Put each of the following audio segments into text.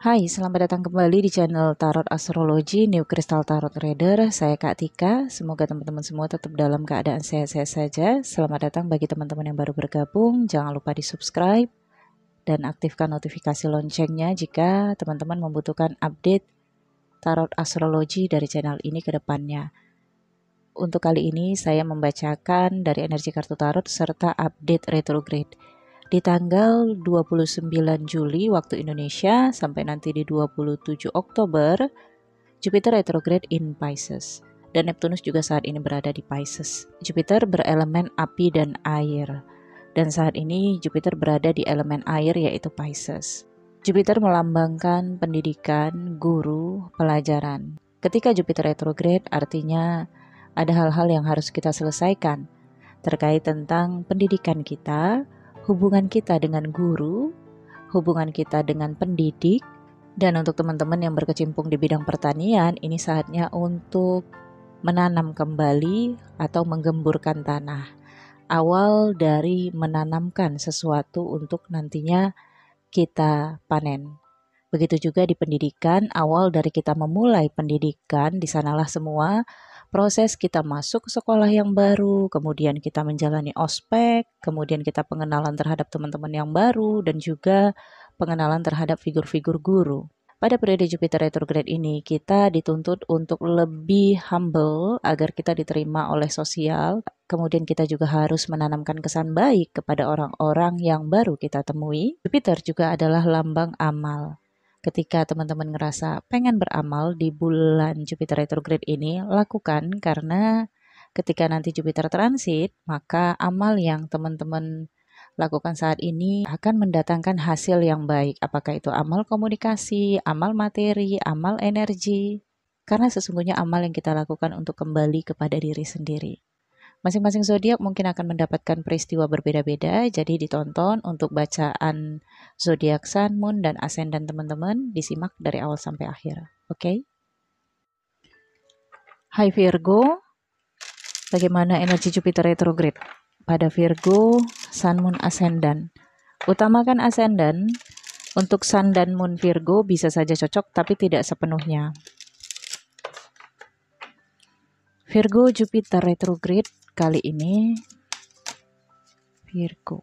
Hai, selamat datang kembali di channel Tarot Astrologi New Crystal Tarot Reader. Saya Kak Tika. Semoga teman-teman semua tetap dalam keadaan sehat-sehat saja. Selamat datang bagi teman-teman yang baru bergabung. Jangan lupa di subscribe dan aktifkan notifikasi loncengnya jika teman-teman membutuhkan update Tarot Astrologi dari channel ini ke depannya. Untuk kali ini saya membacakan dari energi kartu tarot serta update retrograde di tanggal 29 Juli waktu Indonesia sampai nanti di 27 Oktober, Jupiter retrograde in Pisces dan Neptunus juga saat ini berada di Pisces. Jupiter berelemen api dan air, dan saat ini Jupiter berada di elemen air yaitu Pisces. Jupiter melambangkan pendidikan, guru, pelajaran. Ketika Jupiter retrograde artinya ada hal-hal yang harus kita selesaikan terkait tentang pendidikan kita, hubungan kita dengan guru, hubungan kita dengan pendidik, dan untuk teman-teman yang berkecimpung di bidang pertanian, ini saatnya untuk menanam kembali atau menggemburkan tanah. Awal dari menanamkan sesuatu untuk nantinya kita panen. Begitu juga di pendidikan, awal dari kita memulai pendidikan, di sanalah semua proses kita masuk ke sekolah yang baru, kemudian kita menjalani ospek, kemudian kita pengenalan terhadap teman-teman yang baru, dan juga pengenalan terhadap figur-figur guru. Pada periode Jupiter retrograde ini, kita dituntut untuk lebih humble agar kita diterima oleh sosial. Kemudian kita juga harus menanamkan kesan baik kepada orang-orang yang baru kita temui. Jupiter juga adalah lambang amal. Ketika teman-teman ngerasa pengen beramal di bulan Jupiter retrograde ini, lakukan karena ketika nanti Jupiter transit, maka amal yang teman-teman lakukan saat ini akan mendatangkan hasil yang baik. Apakah itu amal komunikasi, amal materi, amal energi. Karena sesungguhnya amal yang kita lakukan untuk kembali kepada diri sendiri. Masing-masing zodiak mungkin akan mendapatkan peristiwa berbeda-beda, jadi ditonton untuk bacaan zodiak Sun, Moon, dan Ascendant teman-teman, disimak dari awal sampai akhir. Oke? Hai Virgo, bagaimana energi Jupiter retrograde? Pada Virgo, Sun, Moon, Ascendant. Utamakan Ascendant, untuk Sun dan Moon Virgo bisa saja cocok tapi tidak sepenuhnya. Virgo Jupiter retrograde kali ini Virgo.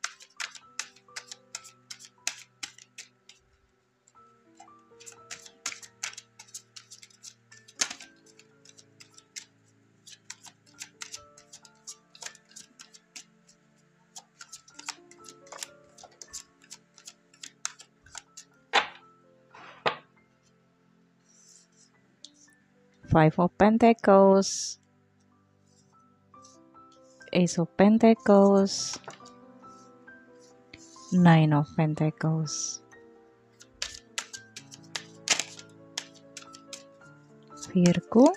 Five of Pentacles, Ace of Pentacles, Nine of Pentacles, Virgo,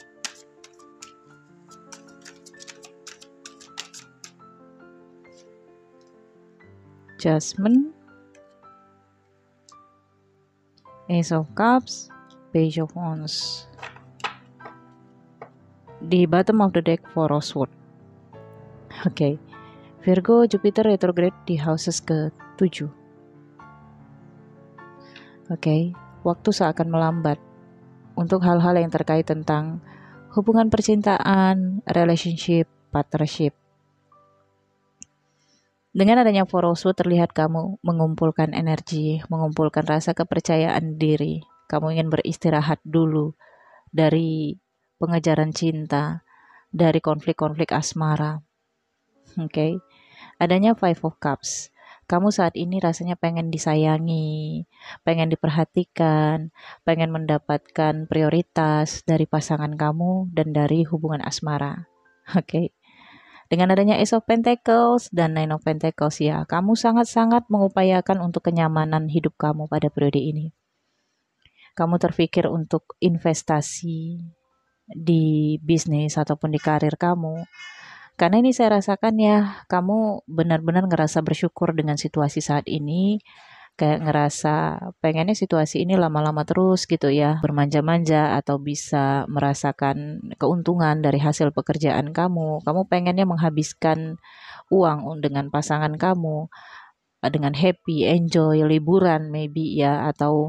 Judgment, Ace of Cups, Page of Wands. Di bottom of the deck, Four of Swords. Oke, Virgo Jupiter retrograde di houses ke-7. Oke, waktu seakan melambat untuk hal-hal yang terkait tentang hubungan percintaan, relationship, partnership. Dengan adanya Four of Swords terlihat kamu mengumpulkan energi, mengumpulkan rasa kepercayaan diri. Kamu ingin beristirahat dulu dari pengejaran cinta, dari konflik-konflik asmara. Oke. Adanya Five of Cups. Kamu saat ini rasanya pengen disayangi, pengen diperhatikan, pengen mendapatkan prioritas dari pasangan kamu dan dari hubungan asmara. Oke. Dengan adanya Ace of Pentacles dan Nine of Pentacles ya, kamu sangat-sangat mengupayakan untuk kenyamanan hidup kamu pada periode ini. Kamu terpikir untuk investasi di bisnis ataupun di karir kamu. Karena ini saya rasakan ya, kamu benar-benar ngerasa bersyukur dengan situasi saat ini. Kayak ngerasa pengennya situasi ini lama-lama terus gitu ya, bermanja-manja atau bisa merasakan keuntungan dari hasil pekerjaan kamu. Kamu pengennya menghabiskan uang dengan pasangan kamu, dengan happy, enjoy, liburan maybe ya, atau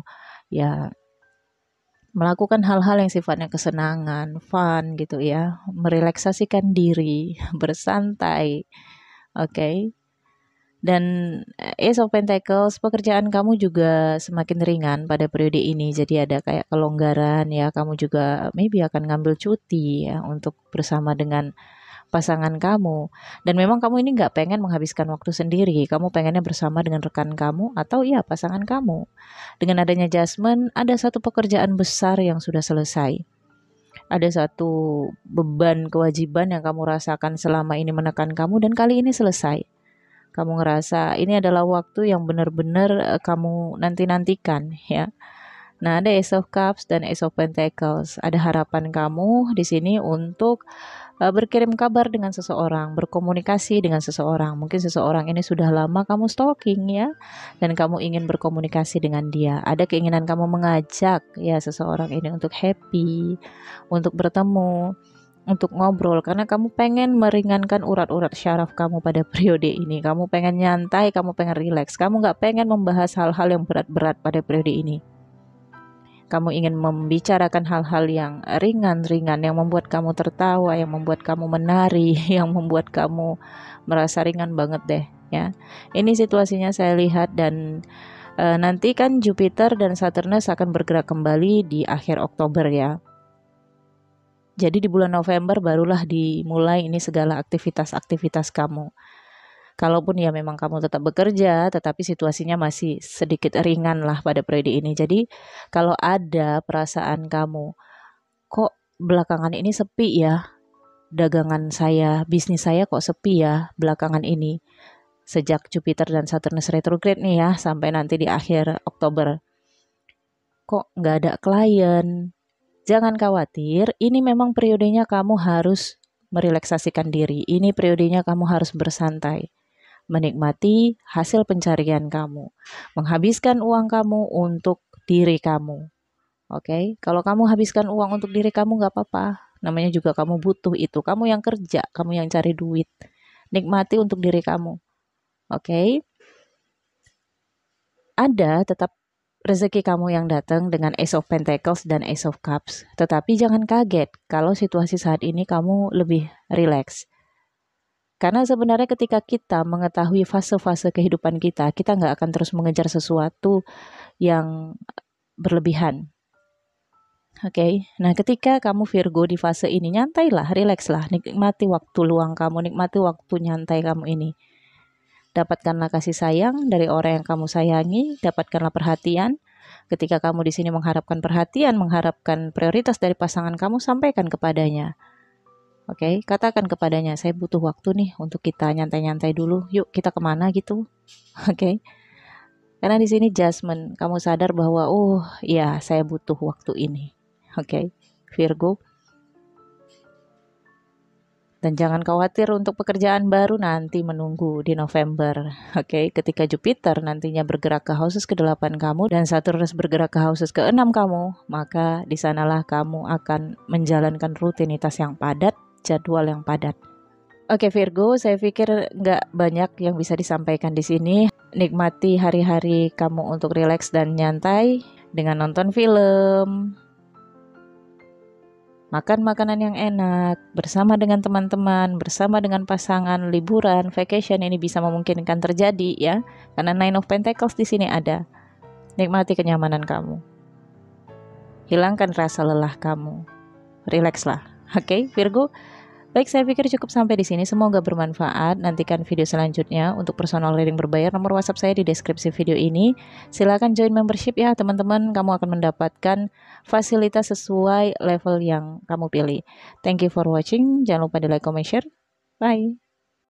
ya melakukan hal-hal yang sifatnya kesenangan, fun gitu ya, merelaksasikan diri, bersantai, oke. Dan Ace of Pentacles, pekerjaan kamu juga semakin ringan pada periode ini. Jadi ada kayak kelonggaran ya, kamu juga maybe akan ngambil cuti ya untuk bersama dengan pasangan kamu. Dan memang kamu ini nggak pengen menghabiskan waktu sendiri, kamu pengennya bersama dengan rekan kamu atau ya pasangan kamu. Dengan adanya Judgment, ada satu pekerjaan besar yang sudah selesai. Ada satu beban kewajiban yang kamu rasakan selama ini menekan kamu dan kali ini selesai. Kamu ngerasa ini adalah waktu yang benar-benar kamu nanti-nantikan ya. Nah, ada Ace of Cups dan Ace of Pentacles. Ada harapan kamu di sini untuk berkirim kabar dengan seseorang, berkomunikasi dengan seseorang. Mungkin seseorang ini sudah lama kamu stalking ya, dan kamu ingin berkomunikasi dengan dia. Ada keinginan kamu mengajak ya seseorang ini untuk happy, untuk bertemu, untuk ngobrol, karena kamu pengen meringankan urat-urat syaraf kamu pada periode ini. Kamu pengen nyantai, kamu pengen relax, kamu nggak pengen membahas hal-hal yang berat-berat pada periode ini. Kamu ingin membicarakan hal-hal yang ringan-ringan, yang membuat kamu tertawa, yang membuat kamu menari, yang membuat kamu merasa ringan banget deh ya. Ini situasinya saya lihat, dan nanti kan Jupiter dan Saturnus akan bergerak kembali di akhir Oktober ya. Jadi di bulan November barulah dimulai ini segala aktivitas-aktivitas kamu. Kalaupun ya memang kamu tetap bekerja, tetapi situasinya masih sedikit ringan lah pada periode ini. Jadi kalau ada perasaan kamu, kok belakangan ini sepi ya, dagangan saya, bisnis saya kok sepi ya belakangan ini. Sejak Jupiter dan Saturnus retrograde nih ya, sampai nanti di akhir Oktober. Kok nggak ada klien? Jangan khawatir, ini memang periodenya kamu harus merelaksasikan diri. Ini periodenya kamu harus bersantai, menikmati hasil pencarian kamu, menghabiskan uang kamu untuk diri kamu. Oke, kalau kamu habiskan uang untuk diri kamu nggak apa-apa. Namanya juga kamu butuh itu. Kamu yang kerja, kamu yang cari duit. Nikmati untuk diri kamu. Oke, ada tetap rezeki kamu yang datang dengan Ace of Pentacles dan Ace of Cups. Tetapi jangan kaget kalau situasi saat ini kamu lebih rileks. Karena sebenarnya ketika kita mengetahui fase-fase kehidupan kita nggak akan terus mengejar sesuatu yang berlebihan. Oke, nah ketika kamu Virgo di fase ini, nyantailah, rilekslah, nikmati waktu luang kamu, nikmati waktu nyantai kamu ini. Dapatkanlah kasih sayang dari orang yang kamu sayangi, dapatkanlah perhatian. Ketika kamu di sini mengharapkan perhatian, mengharapkan prioritas dari pasangan kamu, sampaikan kepadanya. Oke, katakan kepadanya, saya butuh waktu nih untuk kita nyantai-nyantai dulu. Yuk kita kemana gitu. Oke. Karena di sini Judgment, kamu sadar bahwa oh ya saya butuh waktu ini. Oke, Virgo. Dan jangan khawatir untuk pekerjaan baru nanti menunggu di November. Oke, ketika Jupiter nantinya bergerak ke houses ke-8 kamu dan Saturnus bergerak ke houses ke-6 kamu, maka di sanalah kamu akan menjalankan rutinitas yang padat, jadwal yang padat. Oke Virgo, saya pikir nggak banyak yang bisa disampaikan di sini. Nikmati hari-hari kamu untuk rileks dan nyantai dengan nonton film, makan makanan yang enak, bersama dengan teman-teman, bersama dengan pasangan, liburan, vacation ini bisa memungkinkan terjadi ya. Karena Nine of Pentacles di sini ada. Nikmati kenyamanan kamu. Hilangkan rasa lelah kamu. Relaxlah. Oke, Virgo. Baik, saya pikir cukup sampai di sini. Semoga bermanfaat. Nantikan video selanjutnya. Untuk personal reading berbayar, nomor WhatsApp saya di deskripsi video ini. Silakan join membership ya, teman-teman. Kamu akan mendapatkan fasilitas sesuai level yang kamu pilih. Thank you for watching. Jangan lupa di like, comment, share. Bye.